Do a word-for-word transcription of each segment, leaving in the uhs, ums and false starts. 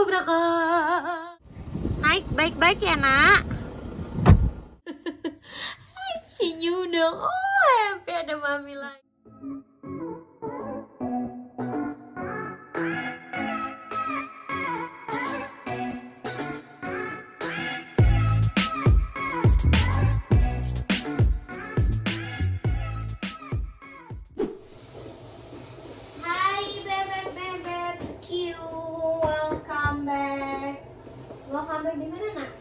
berangkat. Naik baik-baik ya nak. Senyum dong. Oh happy ada mami lagi. Welcome back di mana nak?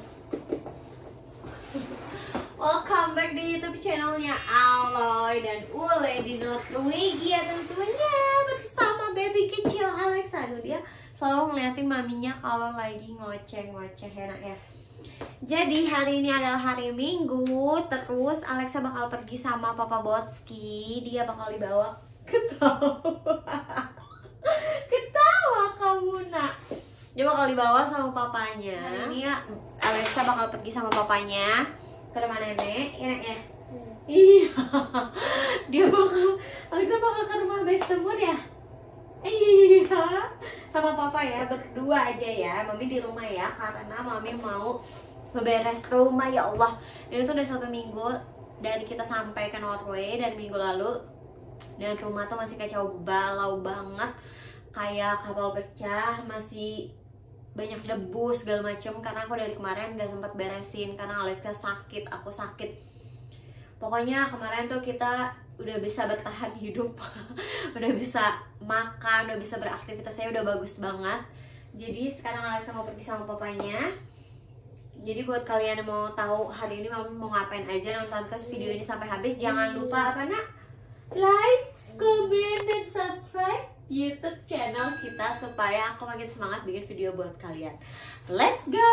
Welcome back di YouTube channelnya Aloy dan Ule di Norwegia tentunya bersama baby kecil Alexa. Aduh, dia selalu ngeliatin maminya kalau lagi ngoceh-ngoceh ya nak ya. Jadi hari ini adalah hari Minggu, terus Alexa bakal pergi sama Papa Botski. Dia bakal dibawa ketawa. Ketawa kamu nak. Dia bakal dibawa sama papanya. Nah, ini ya Alexa bakal pergi sama papanya ke rumah nenek, ya nek ya. Hmm. Iya. Dia bakal Alexa bakal ke rumah Bestemur ya. Iya. Sama papa ya, berdua aja ya. Mami di rumah ya, karena mami mau beberes rumah ya Allah. Ini tuh udah satu minggu dari kita sampai ke Norway dari minggu lalu. Dan rumah tuh masih kacau balau banget. Kayak kapal pecah, masih banyak debu segala macem karena aku dari kemarin gak sempat beresin karena Alexa sakit, aku sakit. Pokoknya kemarin tuh kita udah bisa bertahan hidup, udah bisa makan, udah bisa beraktivitasnya udah bagus banget. Jadi sekarang Alexa mau pergi sama papanya. Jadi buat kalian yang mau tahu hari ini mami mau ngapain aja, nonton terus video ini sampai habis. Jangan lupa apa nak? Like, comment, dan subscribe YouTube channel kita supaya aku makin semangat bikin video buat kalian. Let's go!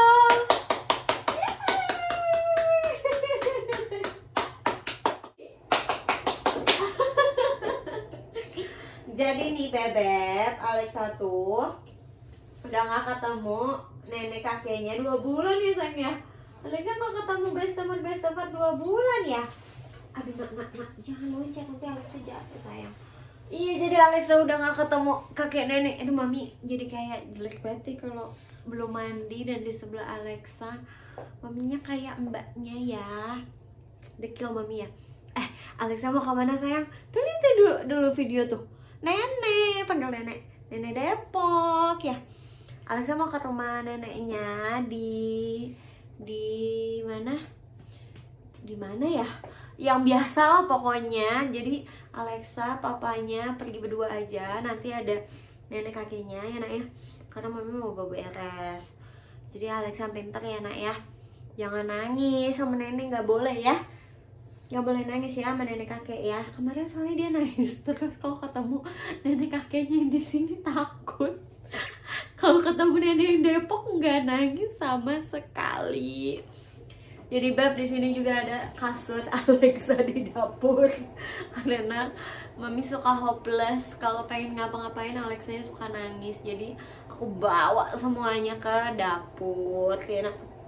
Jadi nih bebek, Alexa tuh udah gak ketemu nenek kakeknya dua bulan ya sayang ya. Alexa gak ketemu best teman best teman dua bulan ya. Aduh nak nak nak, jangan loncat nanti Alexa jatuh sayang. Iya, jadi Alexa udah gak ketemu kakek nenek. Aduh mami jadi kayak jelek banget kalau belum mandi dan di sebelah Alexa. Maminya kayak mbaknya ya. Dekil mami ya. Eh Alexa mau kemana sayang? Tuh lihat dulu, dulu video tuh. Nenek, panggil nenek. Nenek Depok ya. Alexa mau ke rumah neneknya di di mana? Di mana ya? Yang biasa lah pokoknya. Jadi Alexa papanya pergi berdua aja, nanti ada nenek kakeknya ya nak ya, karena mami mau beberes. Jadi Alexa pinter ya nak ya, jangan nangis sama nenek, nggak boleh ya, nggak boleh nangis ya sama nenek kakek ya. Kemarin soalnya dia nangis terus kalau ketemu nenek kakeknya yang di sini takut. Kalau ketemu nenek yang Depok nggak nangis sama sekali. Jadi beb di sini juga ada kasur Alexa di dapur karena mami suka hopeless kalau pengen ngapa-ngapain Alexanya suka nangis. Jadi aku bawa semuanya ke dapur. Ya,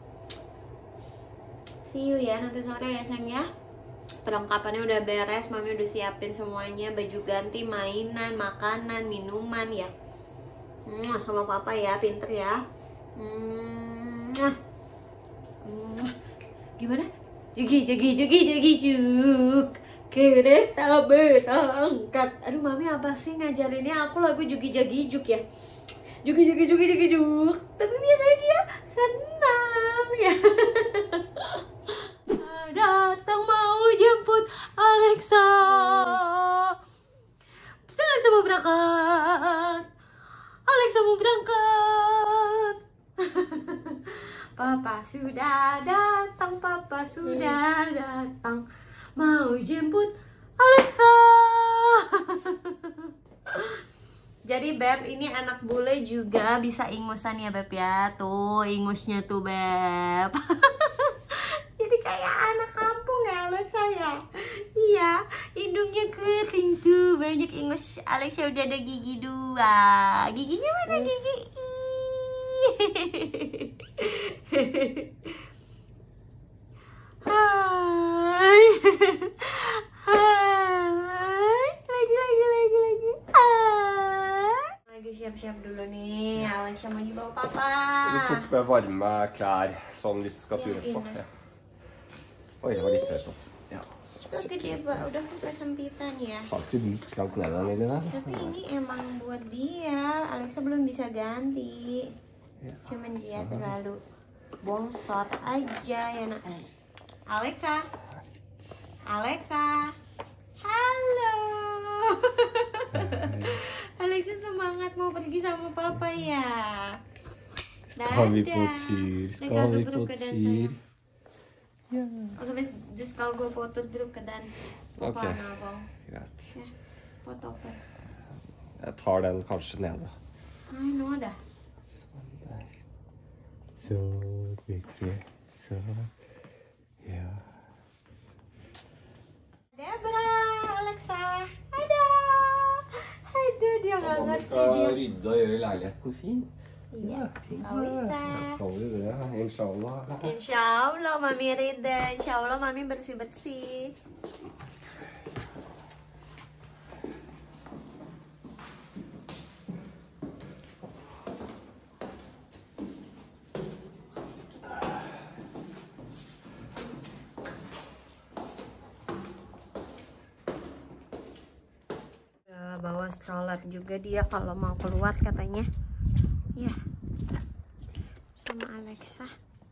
see you ya nanti sore ya sayang ya. Perlengkapannya udah beres, mami udah siapin semuanya, baju ganti, mainan, makanan, minuman ya. Hmm, sama papa ya, pinter ya. Hmm. Hmm. Gimana? Jugi, jugi, jugi, jugi, juk. Kereta berangkat. Aduh mami apa sih ngajarinnya aku lagu jugi, jugi, juk ya. Jugi, jugi, jugi, jugi, juk. Tapi biasanya dia senang ya. Datang mau jemput Alexa. Alexa mau berangkat. Alexa mau berangkat. Papa sudah datang, Papa sudah datang, mau jemput Alexa. Jadi beb, ini anak bule juga bisa ingusan ya beb ya. Tuh ingusnya tuh beb. Jadi kayak anak kampung ya Alexa ya. Iya, hidungnya kering tuh, banyak ingus. Alexa udah ada gigi dua. Giginya mana gigi? Hai. Hai. Lagi lagi lagi lagi. Hai. lagi siap-siap dulu nih. Alexa mau dibawa papa. Du tok med varme klær, sånn hvis du skal Ja, ture på. inne. Ja. Oi, det var litt høyt opp. Ja. So gede, Pak. Udah kesempitan ya. Salter du langt ned den lille der? Tapi ini emang buat dia. Alexa belum bisa ganti. Ya. Cuman dia terlalu bongsor aja ya nak. Alexa. Alexa. Halo. Alexa semangat mau pergi sama papa ya. Skal vi på Dadah. tur? Skal Skal du vi på bruke den, tur? sayang? Ja. Altså hvis du skal gå på tur, bruke den på Ok. barnehagen. Greit. Ja, på toppen. Jeg tar den kanskje nede. Nei, nå da. Sånn der. Så viktig. Så. Ja. Det er bra, Alexa. Ada. Ada, dia nggak Mamma ngerti skal dia. rydde og gjøre leiligheten fin. Iya, ting. nggak bisa. Jeg skal jo det, inshallah. Insya Allah Mami Rida, Insya Allah Mami bersih-bersih. Udah bawa stroller juga dia kalau mau keluar katanya. Ya, sama Alexa.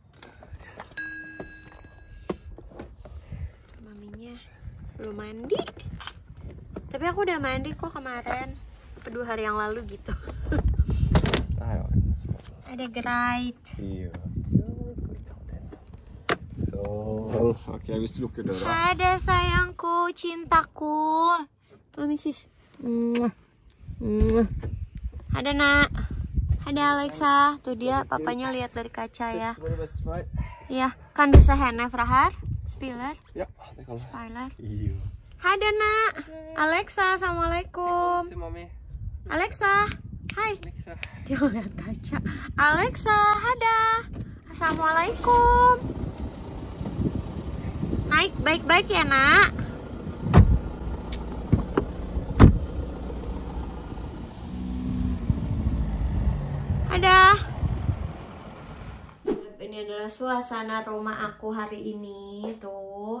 Maminya belum mandi. Tapi aku udah mandi kok kemarin. Dua hari yang lalu gitu. Der har vi den. Så. Ada greit. Ja. Ja, skal vi ta den. Sånn. Ok, hvis du lukker døra. Ada sayangku, cintaku. Mami sis. Mwah. Mwah. Ada nak. Ada Alexa. Tuh dia papanya lihat dari kaca ya. Bestemor og bestefar. Iya, kan du se henne fra her? Spiller? Ja, det kan du. Spiller. Jo. Ada nak. Alexa, assalamualaikum. Til mami. Alexa, hai. Alexa. Dia lihat kaca. Alexa, ada. Assalamualaikum. Naik baik-baik ya nak. Ada. Ini adalah suasana rumah aku hari ini tuh.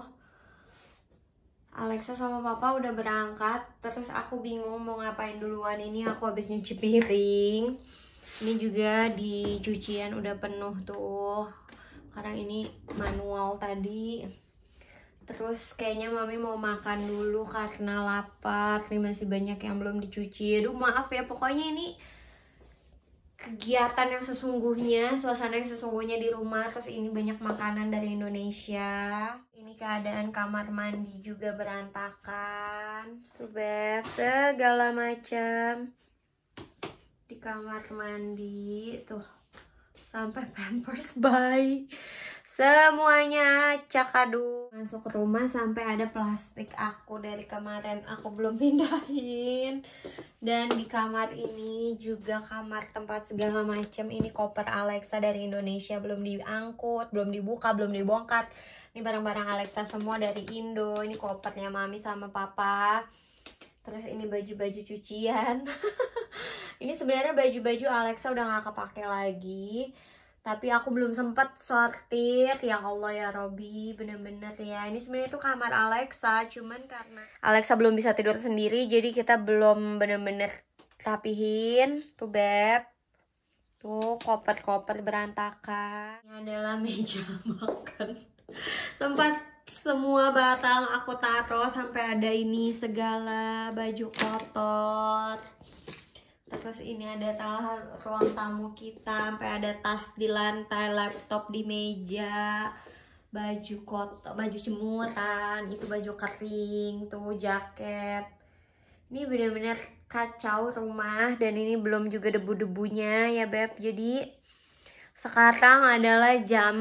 Alexa sama papa udah berangkat. Terus aku bingung mau ngapain duluan. Ini aku habis nyuci piring. Ini juga di cucian udah penuh tuh. Karena ini manual tadi. Terus kayaknya mami mau makan dulu karena lapar. Ini masih banyak yang belum dicuci. Aduh maaf ya, pokoknya ini kegiatan yang sesungguhnya, suasana yang sesungguhnya di rumah. Terus ini banyak makanan dari Indonesia. Ini keadaan kamar mandi juga berantakan. Tuh beb, segala macam di kamar mandi. Tuh, sampai pampers bayi. Semuanya cakadu. Masuk ke rumah sampai ada plastik aku dari kemarin aku belum pindahin. Dan di kamar ini juga kamar tempat segala macam. Ini koper Alexa dari Indonesia belum diangkut, belum dibuka, belum dibongkar. Ini barang-barang Alexa semua dari Indo. Ini kopernya mami sama papa. Terus ini baju-baju cucian. Ini sebenarnya baju-baju Alexa udah gak kepake lagi. Tapi aku belum sempat sortir. Ya Allah ya Robi, bener-bener ya. Ini sebenarnya itu kamar Alexa, cuman karena Alexa belum bisa tidur sendiri, jadi kita belum bener-bener rapihin. Tuh beb, tuh koper-koper berantakan. Ini adalah meja makan, tempat semua barang aku taruh sampai ada ini segala baju kotor. Terus ini ada ruang tamu kita, sampai ada tas di lantai, laptop di meja, baju kotor, baju jemuran, itu baju kering, tuh jaket. Ini benar-benar kacau rumah, dan ini belum juga debu-debunya ya beb. Jadi sekarang adalah jam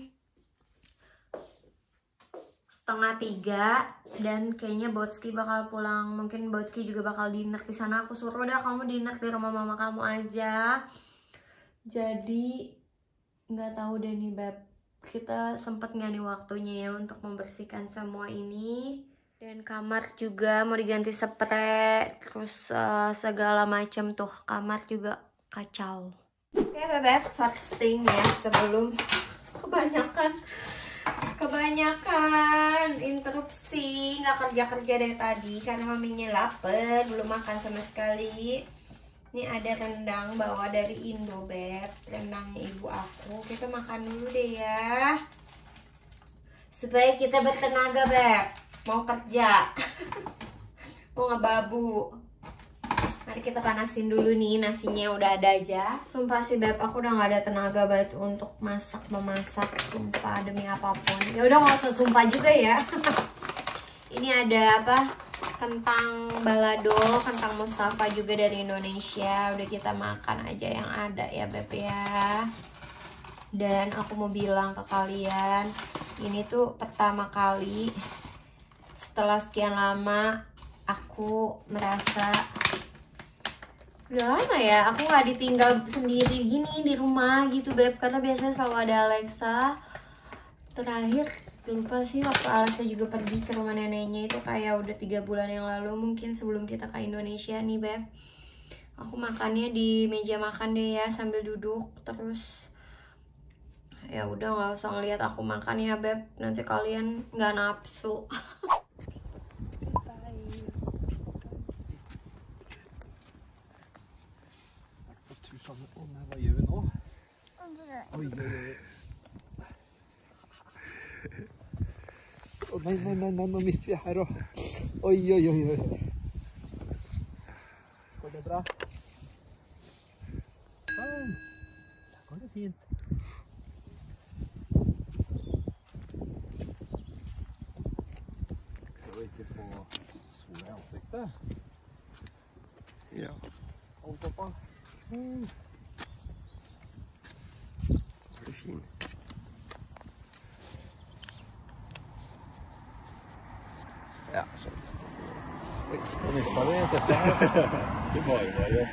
setengah tiga dan kayaknya Botski bakal pulang. Mungkin Botski juga bakal dinner di sana. Aku suruh udah kamu dinner di rumah mama kamu aja. Jadi nggak tahu deh nih beb, kita sempet nggak nih waktunya ya untuk membersihkan semua ini. Dan kamar juga mau diganti spray, terus uh, segala macam tuh, kamar juga kacau. Oke bebek, first thing ya, sebelum kebanyakan kebanyakan interupsi, nggak kerja-kerja dari tadi karena maminya lapar, belum makan sama sekali. Ini ada rendang bawa dari Indo beb, rendangnya ibu aku. Kita makan dulu deh ya, supaya kita bertenaga beb, mau kerja. Mau ngebabu. Mari kita panasin dulu nih, nasinya udah ada aja. Sumpah sih beb, aku udah gak ada tenaga banget untuk masak memasak, sumpah demi apapun. Ya udah nggak usah sumpah juga ya. Ini ada apa? Kentang balado, kentang Mustafa juga dari Indonesia. Udah kita makan aja yang ada ya beb ya. Dan aku mau bilang ke kalian, ini tuh pertama kali setelah sekian lama aku merasa udah lama ya aku nggak ditinggal sendiri gini di rumah gitu beb, karena biasanya selalu ada Alexa. Terakhir lupa sih waktu Alexa juga pergi ke rumah neneknya itu kayak udah tiga bulan yang lalu mungkin, sebelum kita ke Indonesia nih beb. Aku makannya di meja makan deh ya sambil duduk, terus ya udah nggak usah ngeliat aku makan ya beb, nanti kalian nggak nafsu. Hva gjør vi nå? Oi, oi, oi. Å, nei, nei, nei, nei, nå mister vi her også. Oi, oi, oi, oi. Går det bra? Sånn. Da går det fint. Prøv å ikke få sola i ansiktet. Ja. Hold på på. Mm. Det er fin. Ja, sånn. Oi, nå mistet vi dette her. Ikke bare bare.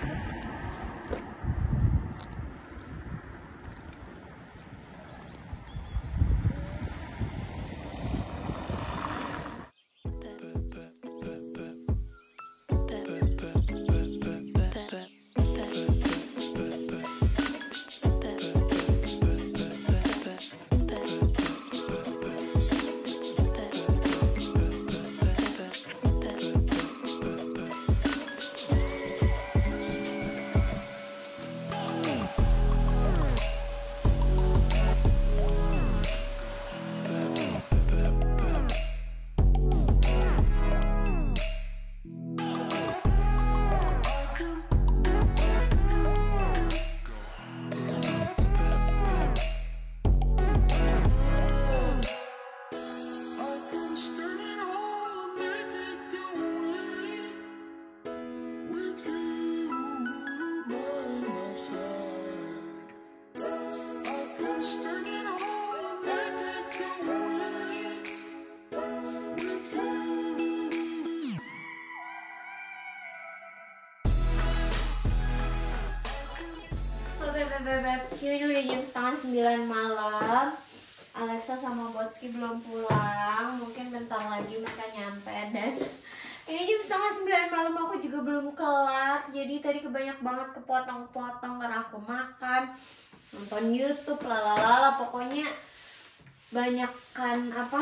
Beb, ini udah jam setengah sembilan malam. Alexa sama Botski belum pulang, mungkin bentar lagi mereka nyampe. Dan ini jam setengah sembilan malam aku juga belum kelar. Jadi tadi kebanyak banget kepotong-potong karena aku makan, nonton YouTube, lalalala. Pokoknya banyakkan apa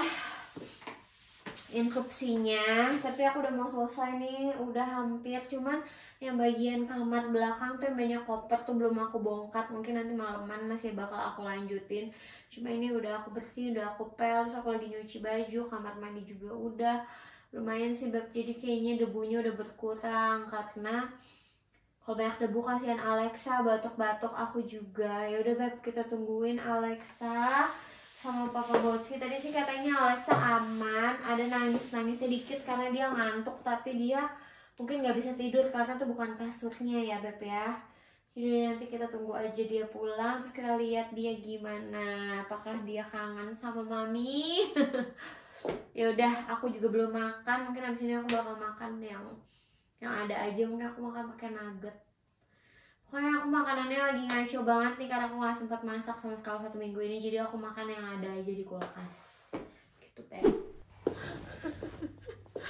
interupsinya. Tapi aku udah mau selesai nih, udah hampir. Cuman yang bagian kamar belakang tuh yang banyak koper tuh belum aku bongkar, mungkin nanti malaman masih bakal aku lanjutin. Cuma ini udah aku bersih, udah aku pel, terus aku lagi nyuci baju, kamar mandi juga udah lumayan sih beb. Jadi kayaknya debunya udah berkurang karena kalau banyak debu kasihan Alexa, batuk-batuk aku juga. Ya udah beb, kita tungguin Alexa sama Papa Botski. Tadi sih katanya Alexa aman, ada nangis-nangis sedikit karena dia ngantuk, tapi dia mungkin nggak bisa tidur karena tuh bukan kasurnya ya beb ya. Jadi nanti kita tunggu aja dia pulang, terus kita lihat dia gimana, apakah dia kangen sama mami. Ya udah, aku juga belum makan, mungkin abis ini aku bakal makan yang yang ada aja, mungkin aku makan pakai nugget. Pokoknya aku makanannya lagi ngaco banget nih karena aku nggak sempat masak sama sekali satu minggu ini, jadi aku makan yang ada aja di kulkas gitu beb.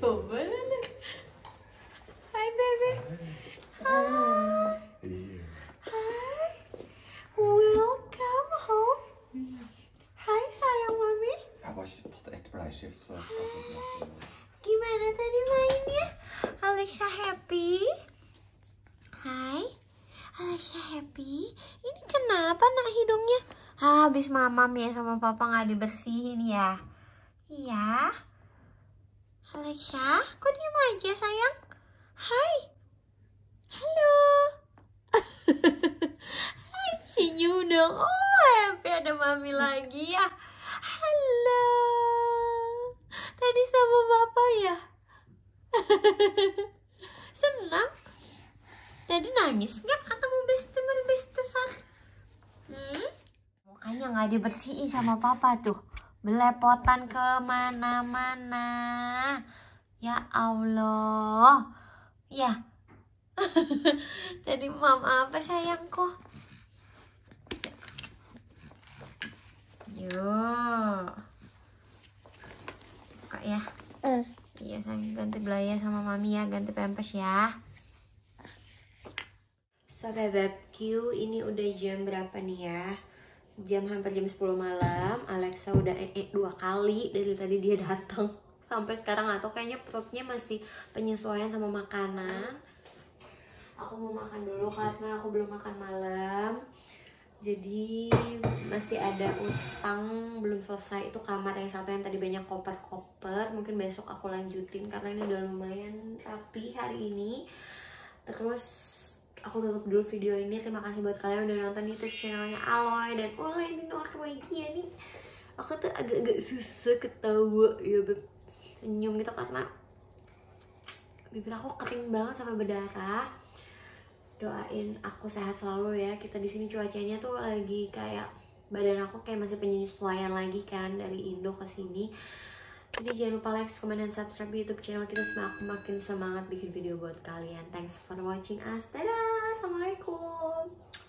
Coba nih. Hai baby. Hai. Hai. Welcome home. Hai sayang mami. Jeg har bare tatt ett bleiskift, så altså, Gimana tadi mainnya? Alexa happy? Hai. Alexa happy? Ini kenapa nak hidungnya? Ah, habis mama ya sama papa nggak dibersihin ya? Iya. Alexa, kok diem aja sayang? Hai. Halo. Hai, senyum dong. Oh, happy ada mami lagi ya. Halo. Tadi sama bapak ya? Senang? Tadi nangis nggak ketemu bestemer bestefar? Hmm? Mukanya nggak dibersihin sama papa tuh. Belepotan kemana-mana. Ya Allah. Ya. Tadi mam apa sayangku? Yuk. Kak ya. Uh. Iya sayang, ganti belaya sama mami ya, ganti pampers ya. So bebekku, ini udah jam berapa nih ya? Jam hampir jam sepuluh malam. Alexa udah ee dua kali dari tadi dia datang. Sampai sekarang atau kayaknya perutnya masih penyesuaian sama makanan. Aku mau makan dulu karena aku belum makan malam. Jadi masih ada utang belum selesai. Itu kamar yang satu yang tadi banyak koper-koper. Mungkin besok aku lanjutin karena ini udah lumayan rapi hari ini. Terus aku tutup dulu video ini. Terima kasih buat kalian udah nonton YouTube channelnya Aloy dan Ulay di Norwegia nih. Aku tuh agak-agak susah ketawa ya beb. Senyum gitu karena bibir aku kering banget sampai berdarah. Doain aku sehat selalu ya. Kita di sini cuacanya tuh lagi kayak badan aku kayak masih penyesuaian lagi kan dari Indo ke sini. Jadi jangan lupa like, comment, dan subscribe di YouTube channel kita supaya aku makin semangat bikin video buat kalian. Thanks for watching us. Dadah. Assalamualaikum.